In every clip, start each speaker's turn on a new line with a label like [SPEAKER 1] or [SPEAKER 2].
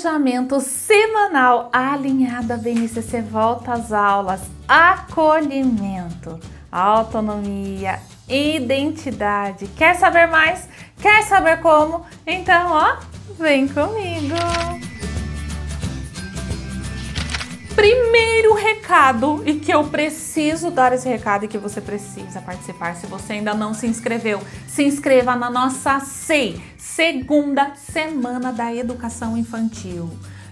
[SPEAKER 1] planejamento semanal alinhado à BNCC volta às aulas, acolhimento, autonomia, identidade. Quer saber mais? Quer saber como? Então, ó, vem comigo! Primeiro recado, e que eu preciso dar esse recado e que você precisa participar. Se você ainda não se inscreveu, se inscreva na nossa SEI, Segunda Semana da Educação Infantil.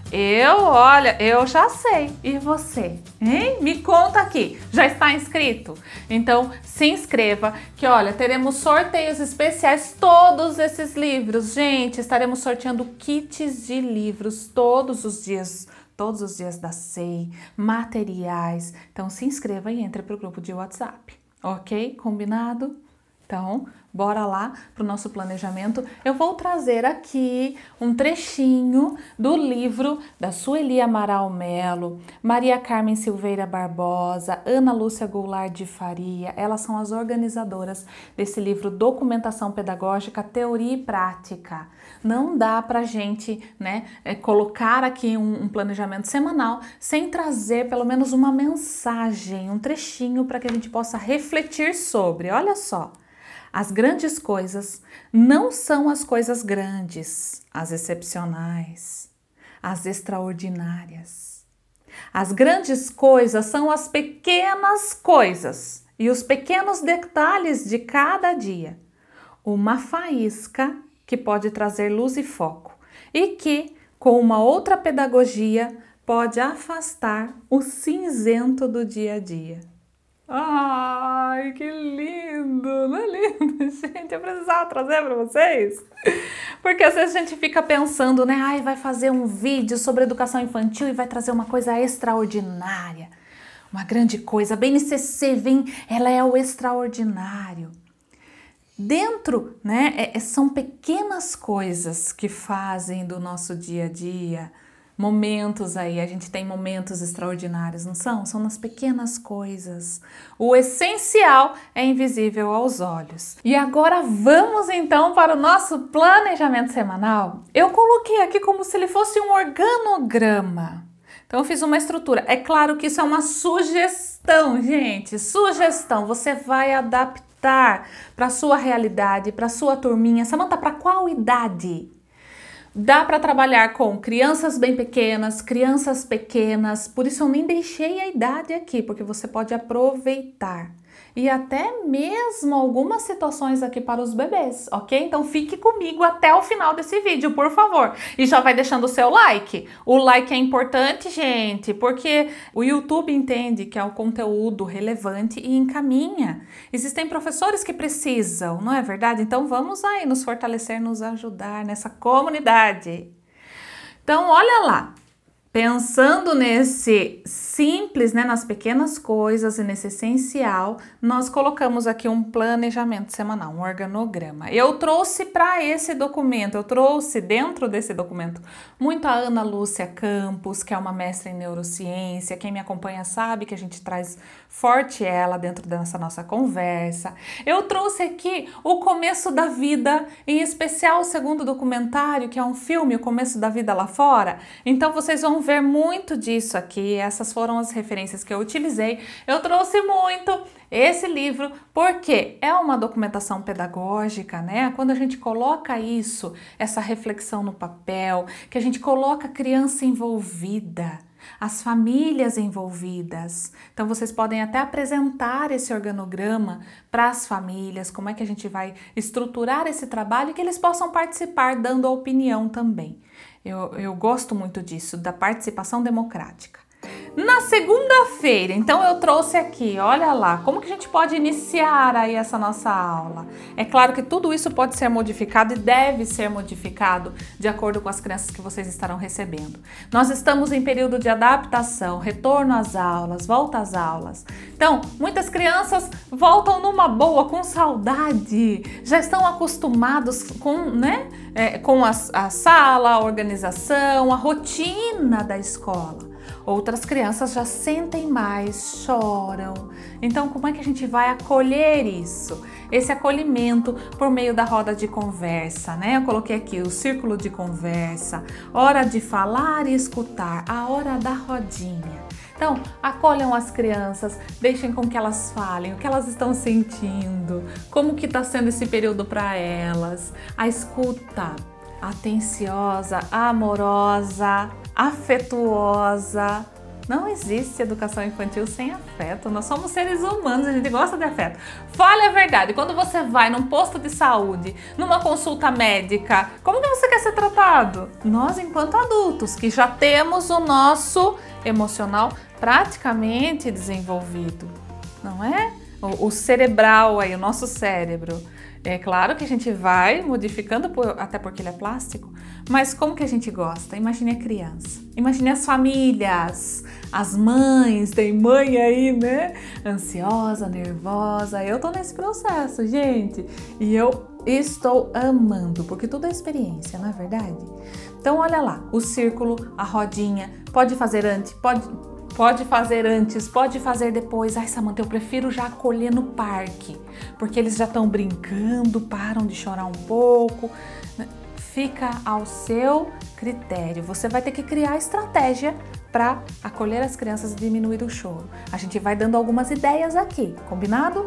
[SPEAKER 1] Eu já sei. E você? Hein? Me conta aqui. Já está inscrito? Então, se inscreva que, olha, teremos sorteios especiais todos esses livros. Gente, estaremos sorteando kits de livros todos os dias da SEI, materiais. Então, se inscreva e entre para o grupo de WhatsApp, ok? Combinado? Então, bora lá para o nosso planejamento. Eu vou trazer aqui um trechinho do livro da Sueli Amaral Melo, Maria Carmen Silveira Barbosa, Ana Lúcia Goulart de Faria. Elas são as organizadoras desse livro Documentação Pedagógica, Teoria e Prática. Não dá pra gente, né, colocar aqui um planejamento semanal sem trazer pelo menos uma mensagem, um trechinho para que a gente possa refletir sobre. Olha só. As grandes coisas não são as coisas grandes, as excepcionais, as extraordinárias. As grandes coisas são as pequenas coisas e os pequenos detalhes de cada dia. Uma faísca que pode trazer luz e foco e que, com uma outra pedagogia, pode afastar o cinzento do dia a dia. Ai, que lindo, não é lindo, gente? Eu precisava trazer para vocês. Porque às vezes a gente fica pensando, né? Ai, vai fazer um vídeo sobre educação infantil e vai trazer uma coisa extraordinária. Uma grande coisa. A BNCC vem, ela é o extraordinário. Dentro, né? São pequenas coisas que fazem do nosso dia a dia momentos aí, a gente tem momentos extraordinários, não são? São nas pequenas coisas. O essencial é invisível aos olhos. E agora vamos então para o nosso planejamento semanal. Eu coloquei aqui como se ele fosse um organograma. Então eu fiz uma estrutura. É claro que isso é uma sugestão, gente. Sugestão. Você vai adaptar para a sua realidade, para a sua turminha. Samanta, para qual idade? Dá para trabalhar com crianças bem pequenas, crianças pequenas, por isso eu nem deixei a idade aqui, porque você pode aproveitar. E até mesmo algumas situações aqui para os bebês, ok? Então fique comigo até o final desse vídeo, por favor. E já vai deixando o seu like. O like é importante, gente, porque o YouTube entende que é um conteúdo relevante e encaminha. Existem professores que precisam, não é verdade? Então vamos aí nos fortalecer, nos ajudar nessa comunidade. Então olha lá. Pensando nesse simples, né, nas pequenas coisas e nesse essencial, nós colocamos aqui um planejamento semanal, um organograma. Eu trouxe para esse documento, eu trouxe dentro desse documento muito a Ana Lúcia Campos, que é uma mestra em neurociência. Quem me acompanha sabe que a gente traz forte ela dentro dessa nossa conversa. Eu trouxe aqui o começo da vida, em especial o segundo documentário, que é um filme, O Começo da Vida Lá Fora. Então vocês vão ver muito disso aqui, essas foram as referências que eu utilizei. Eu trouxe muito esse livro porque é uma documentação pedagógica, né? Quando a gente coloca isso, essa reflexão no papel, que a gente coloca a criança envolvida, as famílias envolvidas. Então vocês podem até apresentar esse organograma para as famílias, como é que a gente vai estruturar esse trabalho e que eles possam participar dando a opinião também. Eu gosto muito disso, da participação democrática. Na segunda-feira, então eu trouxe aqui, olha lá, como que a gente pode iniciar aí essa nossa aula? É claro que tudo isso pode ser modificado e deve ser modificado de acordo com as crianças que vocês estarão recebendo. Nós estamos em período de adaptação, retorno às aulas, volta às aulas. Então, muitas crianças voltam numa boa, com saudade, já estão acostumados com, né, com a sala, a organização, a rotina da escola. Outras crianças já sentem mais, choram. Então, como é que a gente vai acolher isso? Esse acolhimento por meio da roda de conversa, né? Eu coloquei aqui o círculo de conversa, hora de falar e escutar, a hora da rodinha. Então, acolham as crianças, deixem com que elas falem o que elas estão sentindo, como que está sendo esse período para elas. A escuta atenciosa, amorosa, afetuosa. Não existe educação infantil sem afeto. Nós somos seres humanos, a gente gosta de afeto. Fale a verdade. Quando você vai num posto de saúde, numa consulta médica, como que você quer ser tratado? Nós, enquanto adultos, que já temos o nosso emocional praticamente desenvolvido, não é? O cerebral aí, o nosso cérebro. É claro que a gente vai modificando, até porque ele é plástico, mas como que a gente gosta? Imagine a criança, imagine as famílias, as mães, tem mãe aí, né? Ansiosa, nervosa, eu tô nesse processo, gente, e eu estou amando, porque tudo é experiência, não é verdade? Então olha lá, o círculo, a rodinha, pode fazer antes, pode fazer antes, pode fazer depois. Ai, Samanta, eu prefiro já acolher no parque, porque eles já estão brincando, param de chorar um pouco. Fica ao seu critério. Você vai ter que criar estratégia para acolher as crianças e diminuir o choro. A gente vai dando algumas ideias aqui, combinado?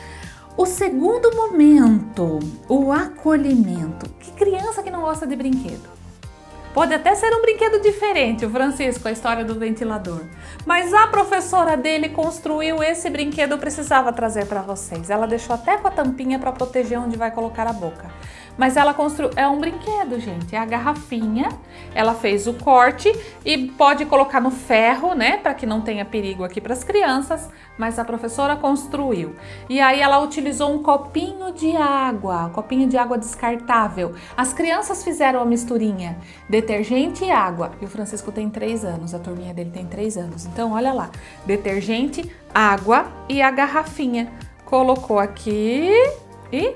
[SPEAKER 1] O segundo momento, o acolhimento. Que criança que não gosta de brinquedo? Pode até ser um brinquedo diferente, o Francisco, a história do ventilador. Mas a professora dele construiu esse brinquedo, eu precisava trazer para vocês. Ela deixou até com a tampinha para proteger onde vai colocar a boca. Mas ela construiu, é um brinquedo, gente, é a garrafinha. Ela fez o corte e pode colocar no ferro, né, para que não tenha perigo aqui para as crianças. Mas a professora construiu. E aí ela utilizou um copinho de água descartável. As crianças fizeram a misturinha, detergente e água. E o Francisco tem 3 anos, a turminha dele tem 3 anos. Então, olha lá, detergente, água e a garrafinha. Colocou aqui e...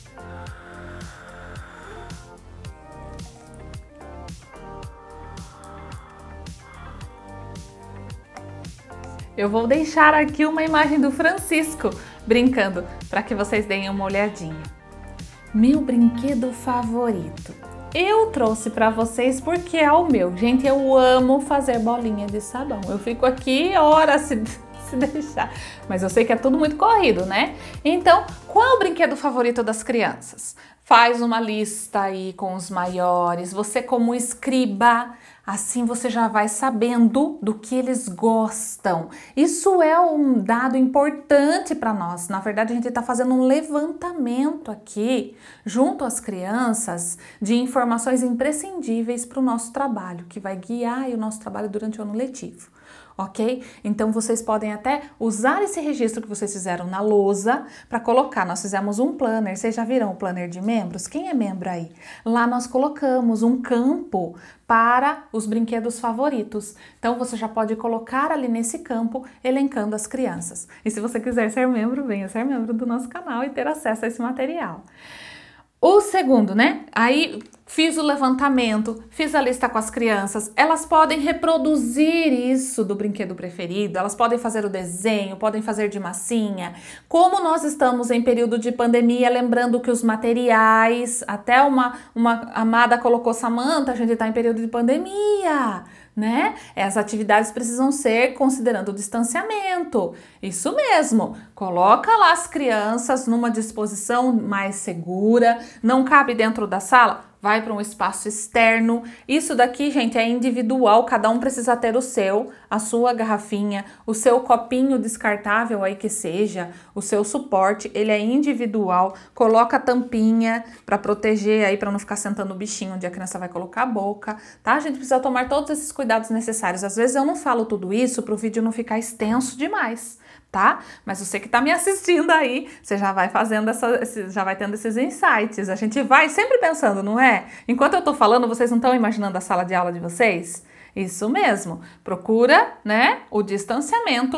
[SPEAKER 1] eu vou deixar aqui uma imagem do Francisco brincando para que vocês deem uma olhadinha. Meu brinquedo favorito. Eu trouxe para vocês porque é o meu. Gente, eu amo fazer bolinha de sabão. Eu fico aqui horas se deixar. Mas eu sei que é tudo muito corrido, né? Então, qual é o brinquedo favorito das crianças? Faz uma lista aí com os maiores. Você como escriba, assim você já vai sabendo do que eles gostam. Isso é um dado importante para nós. Na verdade, a gente está fazendo um levantamento aqui, junto às crianças, de informações imprescindíveis para o nosso trabalho, que vai guiar o nosso trabalho durante o ano letivo. Ok? Então, vocês podem até usar esse registro que vocês fizeram na lousa para colocar. Nós fizemos um planner. Vocês já viram o planner de membros? Quem é membro aí? Lá nós colocamos um campo para os brinquedos favoritos. Então, você já pode colocar ali nesse campo, elencando as crianças. E se você quiser ser membro, venha ser membro do nosso canal e ter acesso a esse material. O segundo, né? Aí fiz o levantamento, fiz a lista com as crianças, elas podem reproduzir isso do brinquedo preferido, elas podem fazer o desenho, podem fazer de massinha. Como nós estamos em período de pandemia, lembrando que os materiais, até uma amada colocou, Samanta, a gente está em período de pandemia, né? As atividades precisam ser considerando o distanciamento. Isso mesmo, coloca lá as crianças numa disposição mais segura, não cabe dentro da sala, vai para um espaço externo. Isso daqui, gente, é individual, cada um precisa ter o seu, a sua garrafinha, o seu copinho descartável aí que seja, o seu suporte, ele é individual. Coloca a tampinha para proteger aí, para não ficar sentando o bichinho onde a criança vai colocar a boca, tá? A gente precisa tomar todos esses cuidados necessários. Às vezes eu não falo tudo isso para o vídeo não ficar extenso demais, tá? Mas você que tá me assistindo aí, você já vai fazendo já vai tendo esses insights. A gente vai sempre pensando, não é? Enquanto eu tô falando, vocês não estão imaginando a sala de aula de vocês? Isso mesmo. Procura, né, o distanciamento.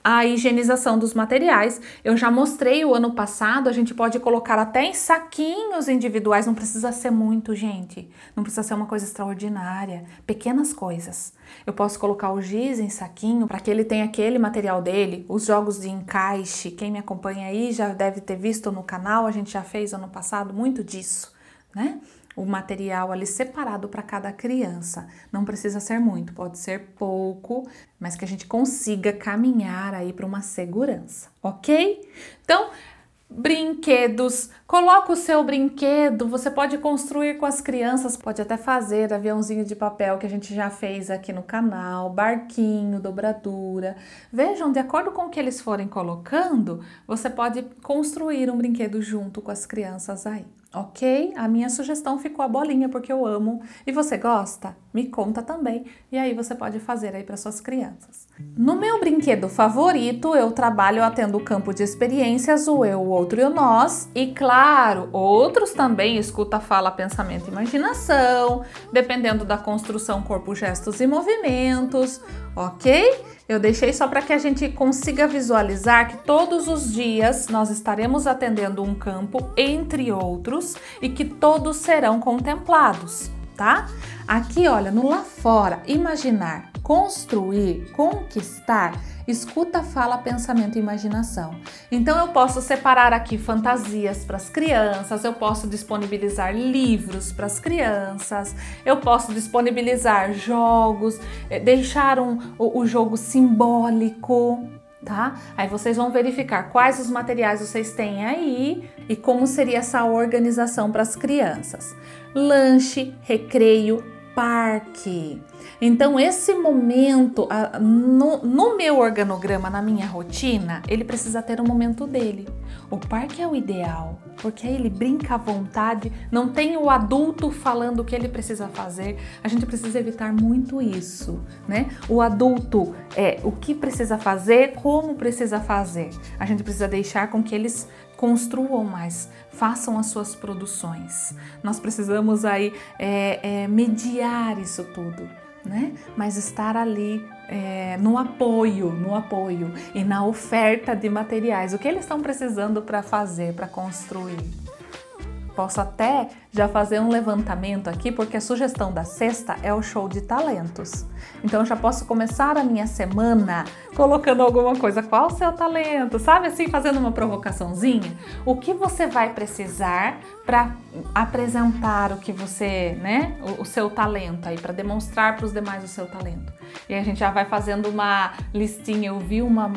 [SPEAKER 1] a higienização dos materiais. Eu já mostrei o ano passado, a gente pode colocar até em saquinhos individuais, não precisa ser muito, gente. Não precisa ser uma coisa extraordinária, pequenas coisas. Eu posso colocar o giz em saquinho para que ele tenha aquele material dele, os jogos de encaixe. Quem me acompanha aí já deve ter visto no canal, a gente já fez ano passado muito disso, né? O material ali separado para cada criança. Não precisa ser muito, pode ser pouco, mas que a gente consiga caminhar aí para uma segurança, ok? Então, brinquedos, coloca o seu brinquedo, você pode construir com as crianças, pode até fazer aviãozinho de papel que a gente já fez aqui no canal, barquinho, dobradura. Vejam, de acordo com o que eles forem colocando, você pode construir um brinquedo junto com as crianças aí. Ok? A minha sugestão ficou a bolinha porque eu amo. E você gosta? Me conta também. E aí você pode fazer aí para suas crianças. No meu brinquedo favorito, eu trabalho atendo o campo de experiências, o eu, o outro e o nós. E claro, outros também escuta, fala, pensamento e imaginação, dependendo da construção, corpo, gestos e movimentos. Ok? Eu deixei só para que a gente consiga visualizar que todos os dias nós estaremos atendendo um campo, entre outros, e que todos serão contemplados, tá? Aqui, olha, no lá fora, imaginar, construir, conquistar, escuta, fala, pensamento e imaginação. Então eu posso separar aqui fantasias para as crianças, eu posso disponibilizar livros para as crianças, eu posso disponibilizar jogos, deixar o jogo simbólico, tá? Aí vocês vão verificar quais os materiais vocês têm aí e como seria essa organização para as crianças. Lanche, recreio, parque. Então esse momento, no meu organograma, na minha rotina, ele precisa ter um momento dele. O parque é o ideal, porque aí ele brinca à vontade, não tem o adulto falando o que ele precisa fazer. A gente precisa evitar muito isso, né? O adulto o que precisa fazer, como precisa fazer. A gente precisa deixar com que eles construam mais, façam as suas produções. Nós precisamos aí mediar isso tudo, né? Mas estar ali no apoio e na oferta de materiais. O que eles estão precisando para fazer, para construir? Posso até já fazer um levantamento aqui, porque a sugestão da sexta é o show de talentos. Então eu já posso começar a minha semana colocando alguma coisa. Qual o seu talento? Sabe assim, fazendo uma provocaçãozinha? O que você vai precisar para apresentar o que você, né? O seu talento aí, para demonstrar para os demais o seu talento. E a gente já vai fazendo uma listinha. Eu vi uma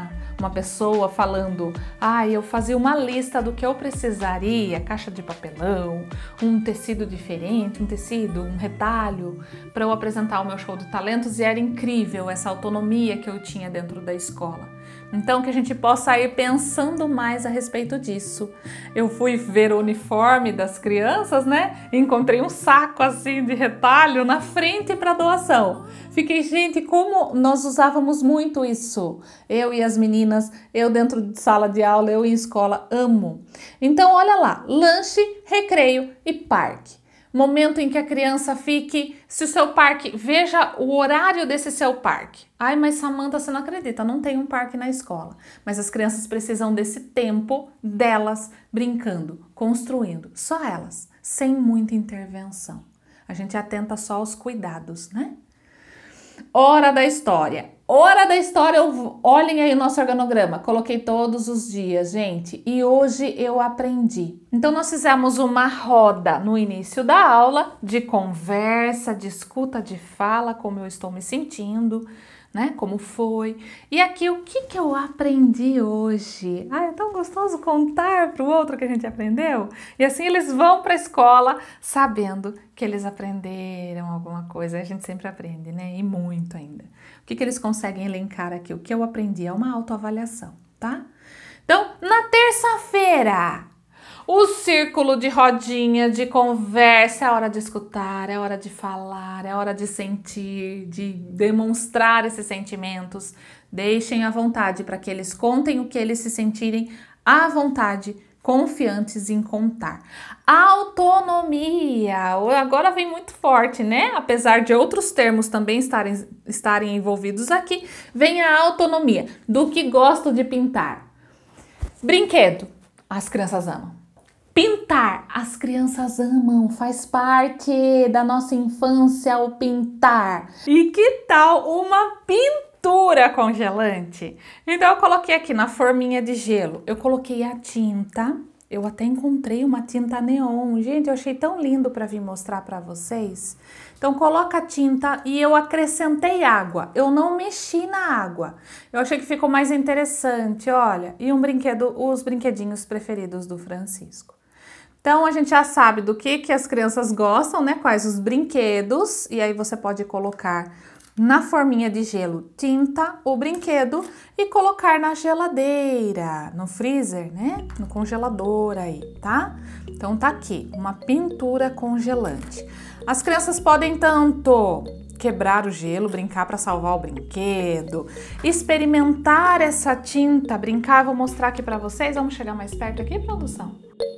[SPEAKER 1] pessoa falando, eu fazia uma lista do que eu precisaria, caixa de papelão, um tecido diferente, um retalho, para eu apresentar o meu show de talentos, e era incrível essa autonomia que eu tinha dentro da escola. Então, que a gente possa ir pensando mais a respeito disso. Eu fui ver o uniforme das crianças, né? Encontrei um saco assim de retalho na frente para doação. Fiquei, gente, como nós usávamos muito isso. Eu e as meninas, eu dentro de sala de aula, eu em escola, amo. Então, olha lá, lanche, recreio e parque. Momento em que a criança fique, se o seu parque, veja o horário desse seu parque. Ai, mas Samantha, você não acredita, não tem um parque na escola. Mas as crianças precisam desse tempo delas brincando, construindo, só elas, sem muita intervenção. A gente atenta só aos cuidados, né? Hora da história. Hora da história, olhem aí o nosso organograma. Coloquei todos os dias, gente. E hoje eu aprendi. Então, nós fizemos uma roda no início da aula de conversa, de escuta, de fala, como eu estou me sentindo, né? Como foi. E aqui, o que eu aprendi hoje? É tão gostoso contar para o outro que a gente aprendeu. E assim eles vão para a escola sabendo que eles aprenderam alguma coisa. A gente sempre aprende, né? E muito ainda. O que eles conseguem elencar aqui? O que eu aprendi é uma autoavaliação, tá? Então, na terça-feira, o círculo de rodinha, de conversa, é hora de escutar, é hora de falar, é hora de sentir, de demonstrar esses sentimentos. Deixem à vontade para que eles contem o que eles se sentirem à vontade confiantes em contar. Autonomia, agora vem muito forte, né? Apesar de outros termos também estarem envolvidos aqui, vem a autonomia, do que gosto de pintar. Brinquedo, as crianças amam. Pintar, as crianças amam, faz parte da nossa infância o pintar. E que tal uma pintura congelante? Então eu coloquei aqui na forminha de gelo, eu coloquei a tinta, eu até encontrei uma tinta neon, gente, eu achei tão lindo para vir mostrar para vocês. Então coloca a tinta e eu acrescentei água, eu não mexi na água, eu achei que ficou mais interessante, olha, e um brinquedo, os brinquedinhos preferidos do Francisco. Então, a gente já sabe do que as crianças gostam, né? Quais os brinquedos. E aí você pode colocar na forminha de gelo tinta, o brinquedo e colocar na geladeira, no freezer, né? No congelador aí, tá? Então, tá aqui, uma pintura congelante. As crianças podem tanto quebrar o gelo, brincar para salvar o brinquedo, experimentar essa tinta, brincar. Vou mostrar aqui para vocês. Vamos chegar mais perto aqui, produção?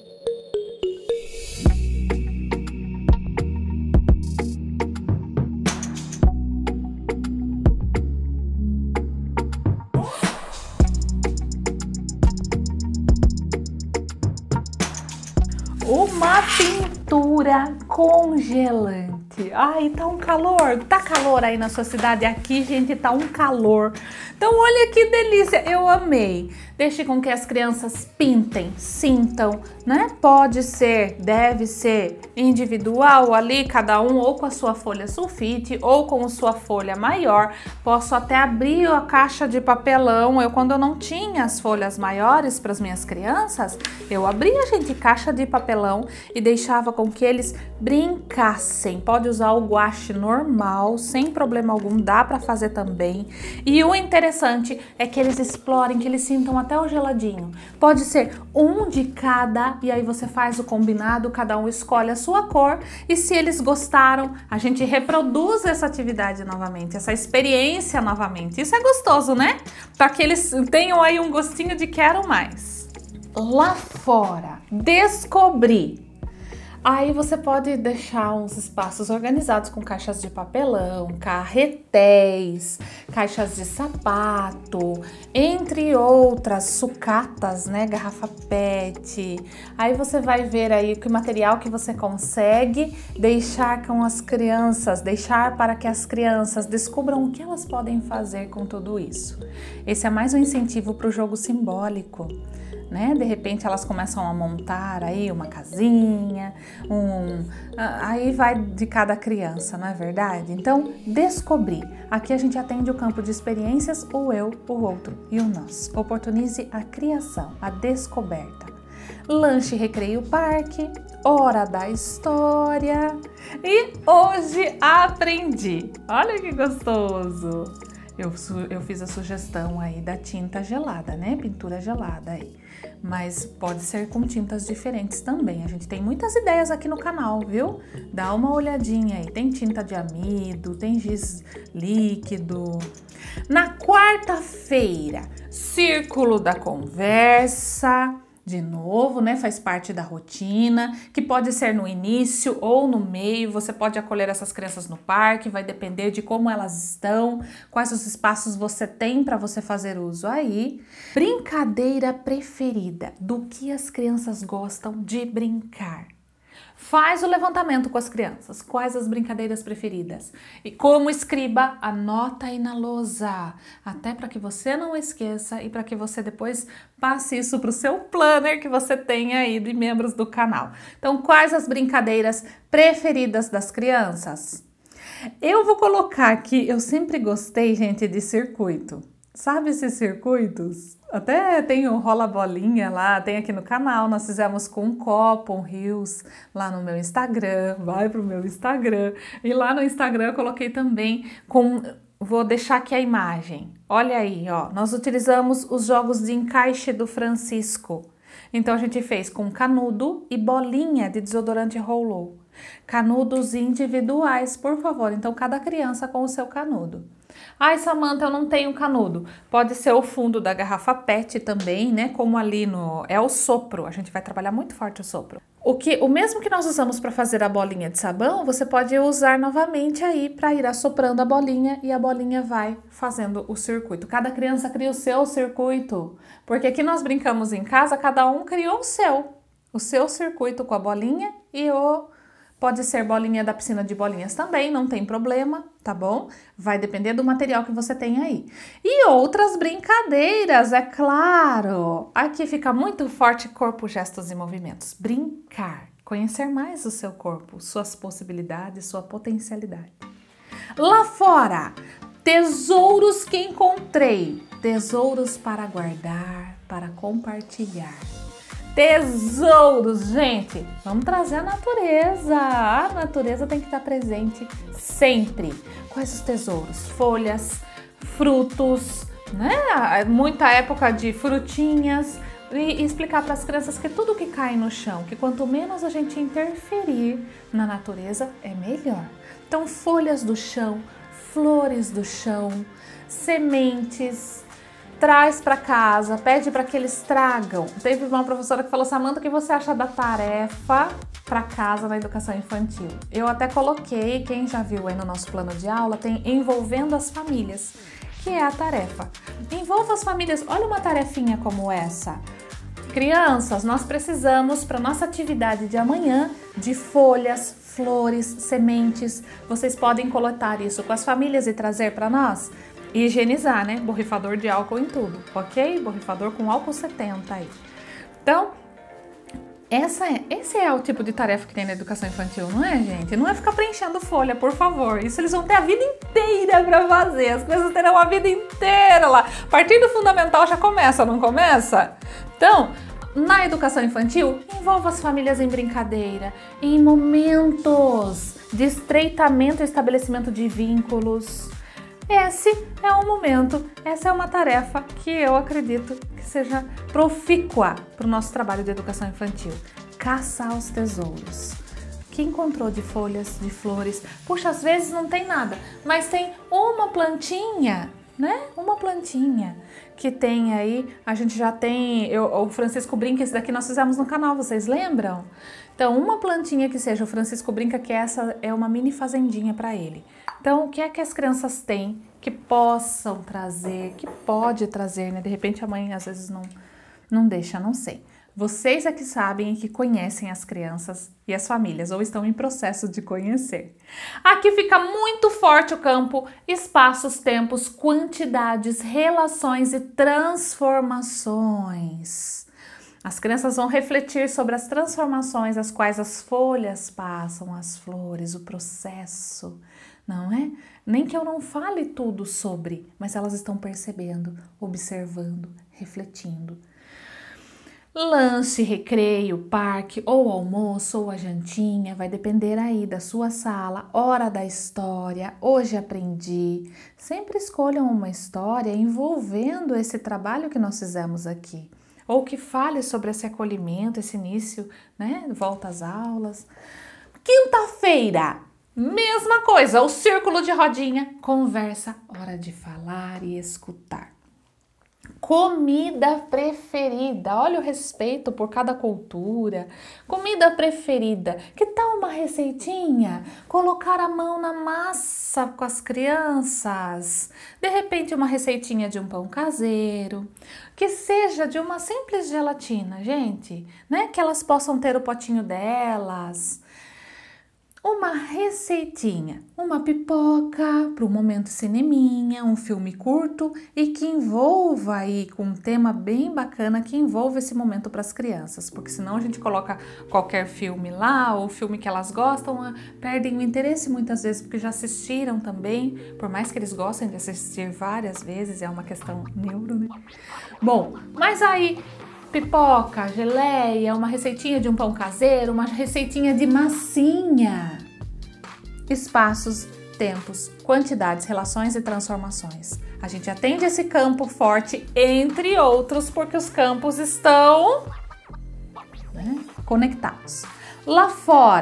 [SPEAKER 1] Uma pintura congelante. Ai, tá um calor. Tá calor aí na sua cidade? Aqui, gente, tá um calor. Então, olha que delícia. Eu amei. Deixe com que as crianças pintem, sintam, né? Pode ser, deve ser individual ali, cada um ou com a sua folha sulfite ou com a sua folha maior. Posso até abrir a caixa de papelão. Quando eu não tinha as folhas maiores para as minhas crianças, eu abria, gente, caixa de papelão e deixava com que eles brincassem. Pode usar o guache normal, sem problema algum, dá para fazer também. E o interessante é que eles explorem, que eles sintam até o geladinho. Pode ser um de cada e aí você faz o combinado, cada um escolhe a sua cor e se eles gostaram, a gente reproduz essa atividade novamente, essa experiência novamente. Isso é gostoso, né? Para que eles tenham aí um gostinho de quero mais. Lá fora, descobrir. Aí você pode deixar uns espaços organizados com caixas de papelão, carretéis, caixas de sapato, entre outras, sucatas, né, garrafa PET. Aí você vai ver aí que material que você consegue deixar com as crianças, deixar para que as crianças descubram o que elas podem fazer com tudo isso. Esse é mais um incentivo para o jogo simbólico. Né? De repente elas começam a montar aí uma casinha, aí vai de cada criança, não é verdade? Então, descobrir. Aqui a gente atende o campo de experiências, o eu, o outro e o nós. Oportunize a criação, a descoberta. Lanche, recreio, parque, hora da história. E hoje aprendi. Olha que gostoso! Eu fiz a sugestão aí da tinta gelada, né? Pintura gelada aí. Mas pode ser com tintas diferentes também. A gente tem muitas ideias aqui no canal, viu? Dá uma olhadinha aí. Tem tinta de amido, tem giz líquido. Na quarta-feira, círculo da conversa. De novo, né? Faz parte da rotina, que pode ser no início ou no meio. Você pode acolher essas crianças no parque, vai depender de como elas estão, quais os espaços você tem para você fazer uso aí. Brincadeira preferida, do que as crianças gostam de brincar. Faz o levantamento com as crianças, quais as brincadeiras preferidas. E como escriba, anota aí na lousa, até para que você não esqueça e para que você depois passe isso para o seu planner que você tem aí de membros do canal. Então, quais as brincadeiras preferidas das crianças? Eu vou colocar aqui, eu sempre gostei, gente, de circuito. Sabe esses circuitos? Até tem o rola bolinha lá, tem aqui no canal, nós fizemos com um copo, um rios, lá no meu Instagram, vai pro meu Instagram. E lá no Instagram eu coloquei também com, vou deixar aqui a imagem. Olha aí, ó, nós utilizamos os jogos de encaixe do Francisco. Então a gente fez com canudo e bolinha de desodorante Roll-On. Canudos individuais, por favor. Então, cada criança com o seu canudo. Ai, Samanta, eu não tenho canudo. Pode ser o fundo da garrafa PET também, né? Como ali é o sopro. A gente vai trabalhar muito forte o sopro. O mesmo que nós usamos para fazer a bolinha de sabão, você pode usar novamente aí para ir assoprando a bolinha e a bolinha vai fazendo o circuito. Cada criança cria o seu circuito, porque aqui nós brincamos em casa, cada um criou o seu circuito com a bolinha e pode ser bolinha da piscina de bolinhas também, não tem problema, tá bom? Vai depender do material que você tem aí. E outras brincadeiras, é claro. Aqui fica muito forte corpo, gestos e movimentos. Brincar, conhecer mais o seu corpo, suas possibilidades, sua potencialidade. Lá fora, tesouros que encontrei. Tesouros para guardar, para compartilhar. Tesouros, gente, vamos trazer a natureza. A natureza tem que estar presente sempre. Quais os tesouros? Folhas, frutos, né? Muita época de frutinhas. E explicar para as crianças que tudo que cai no chão, que quanto menos a gente interferir na natureza, é melhor. Então, folhas do chão, flores do chão, sementes. Traz para casa, pede para que eles tragam. Teve uma professora que falou, Samanta, o que você acha da tarefa para casa na educação infantil? Eu até coloquei, quem já viu aí no nosso plano de aula, tem envolvendo as famílias, que é a tarefa. Envolva as famílias, olha uma tarefinha como essa. Crianças, nós precisamos para nossa atividade de amanhã de folhas, flores, sementes. Vocês podem coletar isso com as famílias e trazer para nós? E higienizar, né? Borrifador de álcool em tudo, ok? Borrifador com álcool 70 aí. Então, esse é o tipo de tarefa que tem na educação infantil, não é, gente? Não é ficar preenchendo folha, por favor. Isso eles vão ter a vida inteira para fazer. As crianças terão a vida inteira lá. A partir do fundamental já começa, não começa? Então, na educação infantil, envolva as famílias em brincadeira, em momentos de estreitamento e estabelecimento de vínculos. Esse é um momento, essa é uma tarefa que eu acredito que seja profícua para o nosso trabalho de educação infantil. Caçar os tesouros. O que encontrou de folhas, de flores? Puxa, às vezes não tem nada, mas tem uma plantinha, né? Uma plantinha que tem aí, a gente já tem, o Francisco Brinca, esse daqui nós fizemos no canal, vocês lembram? Então, uma plantinha que seja, o Francisco Brinca que essa é uma mini fazendinha para ele. Então, o que é que as crianças têm que possam trazer, que pode trazer, né? De repente a mãe às vezes não deixa, não sei. Vocês é que sabem e que conhecem as crianças e as famílias, ou estão em processo de conhecer. Aqui fica muito forte o campo, espaços, tempos, quantidades, relações e transformações. As crianças vão refletir sobre as transformações as quais as folhas passam, as flores, o processo, não é? Nem que eu não fale tudo sobre, mas elas estão percebendo, observando, refletindo. Lanche, recreio, parque, ou almoço, ou a jantinha, vai depender aí da sua sala, hora da história, hoje aprendi. Sempre escolham uma história envolvendo esse trabalho que nós fizemos aqui. Ou que fale sobre esse acolhimento, esse início, né? Volta às aulas. Quinta-feira, mesma coisa, o círculo de rodinha, conversa, hora de falar e escutar. Comida preferida, olha o respeito por cada cultura. Comida preferida, que tal uma receitinha? Colocar a mão na massa com as crianças. De repente uma receitinha de um pão caseiro, que seja de uma simples gelatina, gente, né? Que elas possam ter o potinho delas. Uma receitinha, uma pipoca para um momento cineminha, um filme curto e que envolva aí com um tema bem bacana que envolva esse momento para as crianças, porque senão a gente coloca qualquer filme lá ou filme que elas gostam, perdem o interesse muitas vezes porque já assistiram também, por mais que eles gostem de assistir várias vezes, é uma questão neuro, né? Bom, mas aí pipoca, geleia, uma receitinha de um pão caseiro, uma receitinha de massinha. Espaços, tempos, quantidades, relações e transformações. A gente atende esse campo forte, entre outros, porque os campos estão, né, conectados. Lá fora,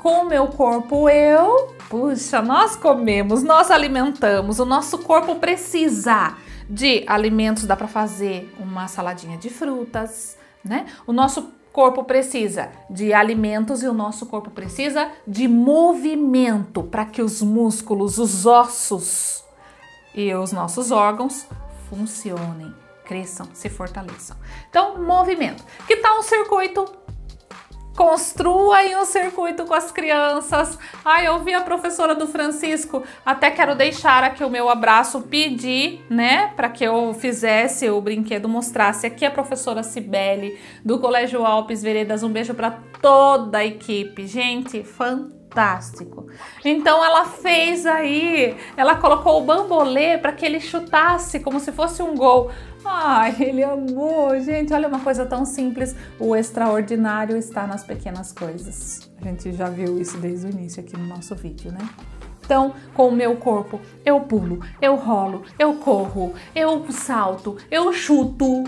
[SPEAKER 1] Com o meu corpo puxa, nós comemos, nós alimentamos, o nosso corpo precisa de alimentos, dá para fazer uma saladinha de frutas, né? O nosso corpo precisa de alimentos e o nosso corpo precisa de movimento para que os músculos, os ossos e os nossos órgãos funcionem, cresçam, se fortaleçam. Então, movimento. Que tal um circuito? Construa aí um circuito com as crianças. Eu vi a professora do Francisco, até quero deixar aqui o meu abraço, pedir, né, para que eu fizesse o brinquedo, mostrasse aqui a professora Cibele, do Colégio Alpes Veredas. Um beijo para toda a equipe, gente, fantástico. Então ela fez aí, ela colocou o bambolê para que ele chutasse como se fosse um gol. Ele amou, gente, olha uma coisa tão simples, o extraordinário está nas pequenas coisas. A gente já viu isso desde o início aqui no nosso vídeo, né? Então, com o meu corpo, eu pulo, eu rolo, eu corro, eu salto, eu chuto.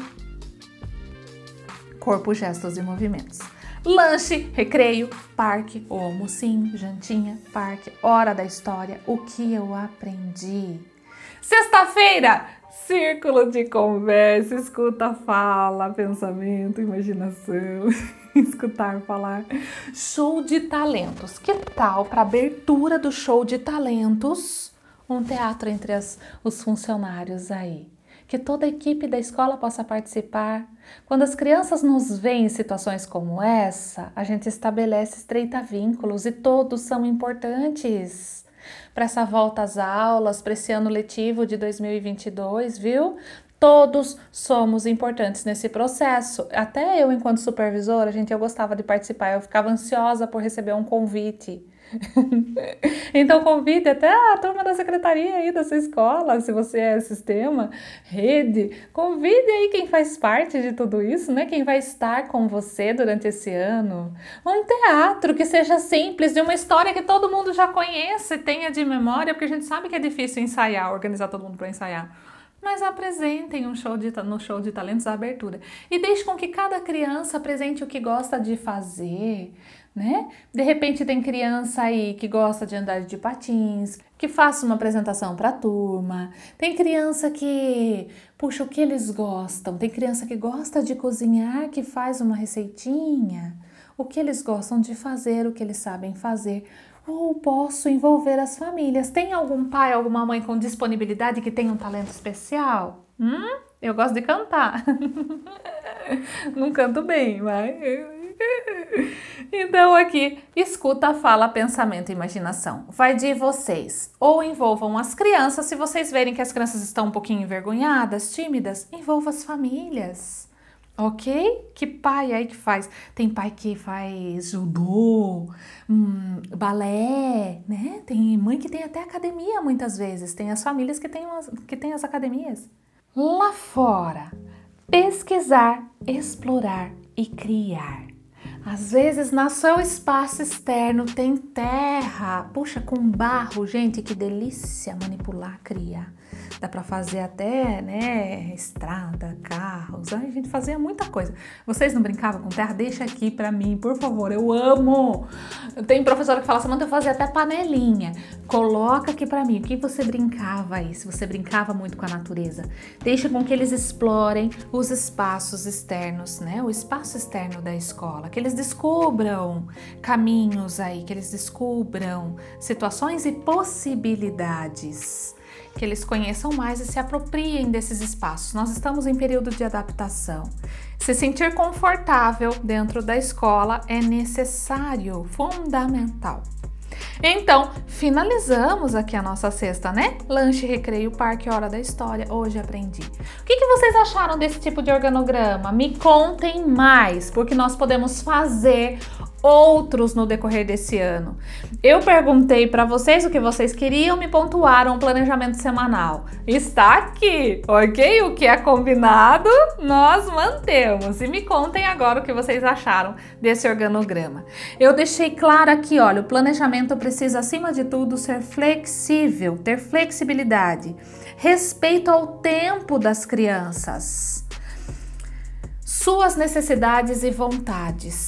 [SPEAKER 1] Corpo, gestos e movimentos. Lanche, recreio, parque, ou almocinho, jantinha, parque, hora da história, o que eu aprendi. Sexta-feira, círculo de conversa, escuta, fala, pensamento, imaginação, escutar, falar. Show de talentos. Que tal para abertura do show de talentos, um teatro entre os funcionários aí? Que toda a equipe da escola possa participar. Quando as crianças nos veem em situações como essa, a gente estabelece, estreita vínculos e todos são importantes para essa volta às aulas, para esse ano letivo de 2022, viu? Todos somos importantes nesse processo. Até eu, enquanto supervisora, eu gostava de participar, eu ficava ansiosa por receber um convite. Então convide até a turma da secretaria aí da sua escola, se você é sistema, rede, convide aí quem faz parte de tudo isso, né? Quem vai estar com você durante esse ano. Um teatro que seja simples, de uma história que todo mundo já conhece, tenha de memória, porque a gente sabe que é difícil ensaiar, organizar todo mundo para ensaiar. Mas apresentem no show de talentos a abertura. E deixe com que cada criança apresente o que gosta de fazer, né? De repente tem criança aí que gosta de andar de patins, que faça uma apresentação para a turma. Tem criança que puxa o que eles gostam. Tem criança que gosta de cozinhar, que faz uma receitinha. O que eles gostam de fazer, o que eles sabem fazer. Ou posso envolver as famílias. Tem algum pai, alguma mãe com disponibilidade que tem um talento especial? Eu gosto de cantar. Não canto bem, mas... Então aqui, escuta, fala, pensamento e imaginação. Vai de vocês. Ou envolvam as crianças. Se vocês verem que as crianças estão um pouquinho envergonhadas, tímidas, envolva as famílias. Ok? Que pai aí que faz? Tem pai que faz judô, balé, né? Tem mãe que tem até academia muitas vezes. Tem as famílias que têm as academias. Lá fora, pesquisar, explorar e criar. Às vezes, no seu espaço externo tem terra. Puxa, com barro, gente, que delícia manipular, criar. Dá para fazer até, né, estrada, carros. A gente fazia muita coisa. Vocês não brincavam com terra? Deixa aqui para mim, por favor. Eu amo. Tem professora que fala, Samanta, eu fazia até panelinha. Coloca aqui para mim. O que você brincava aí? Se você brincava muito com a natureza. Deixa com que eles explorem os espaços externos, né? O espaço externo da escola. Que eles descubram caminhos aí. Que eles descubram situações e possibilidades. Que eles conheçam mais e se apropriem desses espaços. Nós estamos em período de adaptação. Se sentir confortável dentro da escola é necessário, fundamental. Então, finalizamos aqui a nossa sexta, né? Lanche, recreio, parque, hora da história. Hoje aprendi. O que vocês acharam desse tipo de organograma? Me contem mais, porque nós podemos fazer outros no decorrer desse ano. Eu perguntei para vocês o que vocês queriam, me pontuaram o planejamento semanal. Está aqui, ok? O que é combinado, nós mantemos. E me contem agora o que vocês acharam desse organograma. Eu deixei claro aqui, olha, o planejamento precisa, acima de tudo, ser flexível, ter flexibilidade, respeito ao tempo das crianças, suas necessidades e vontades.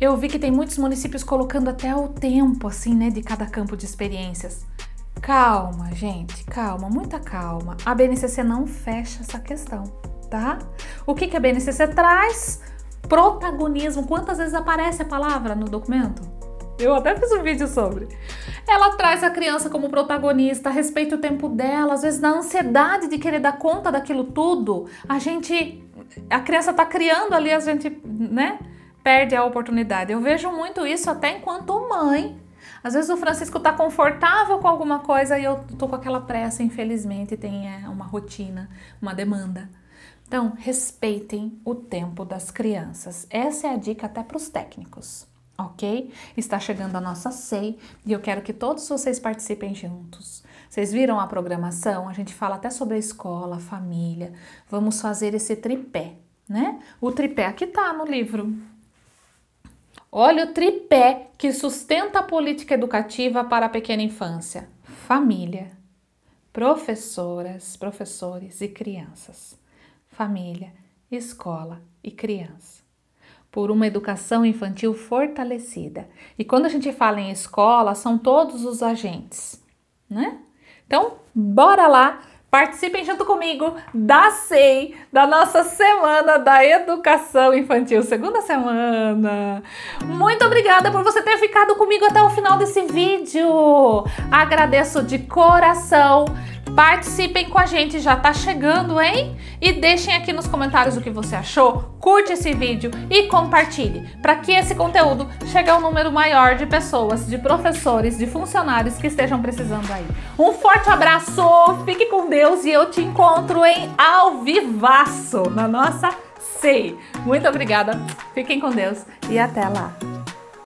[SPEAKER 1] Eu vi que tem muitos municípios colocando até o tempo, assim, né, de cada campo de experiências. Calma, gente, calma, muita calma. A BNCC não fecha essa questão, tá? O que a BNCC traz? Protagonismo. Quantas vezes aparece a palavra no documento? Eu até fiz um vídeo sobre. Ela traz a criança como protagonista, respeita o tempo dela, às vezes na ansiedade de querer dar conta daquilo tudo, a criança tá criando ali, a gente, né, perde a oportunidade. Eu vejo muito isso até enquanto mãe. Às vezes o Francisco tá confortável com alguma coisa e eu tô com aquela pressa, infelizmente, tem uma rotina, uma demanda. Então, respeitem o tempo das crianças. Essa é a dica até para os técnicos, ok? Está chegando a nossa CEI e eu quero que todos vocês participem juntos. Vocês viram a programação? A gente fala até sobre a escola, a família. Vamos fazer esse tripé, né? O tripé aqui tá no livro. Olha o tripé que sustenta a política educativa para a pequena infância. Família, professoras, professores e crianças. Família, escola e criança. Por uma educação infantil fortalecida. E quando a gente fala em escola, são todos os agentes, né? Então, bora lá, participem junto comigo da CEI, da nossa Semana da Educação Infantil, segunda semana. Muito obrigada por você ter ficado comigo até o final desse vídeo. Agradeço de coração. Participem com a gente, já tá chegando, hein? E deixem aqui nos comentários o que você achou, curte esse vídeo e compartilhe, para que esse conteúdo chegue ao número maior de pessoas, de professores, de funcionários que estejam precisando aí. Um forte abraço, fique com Deus e eu te encontro em ao vivaço na nossa CEI. Muito obrigada, fiquem com Deus e até lá.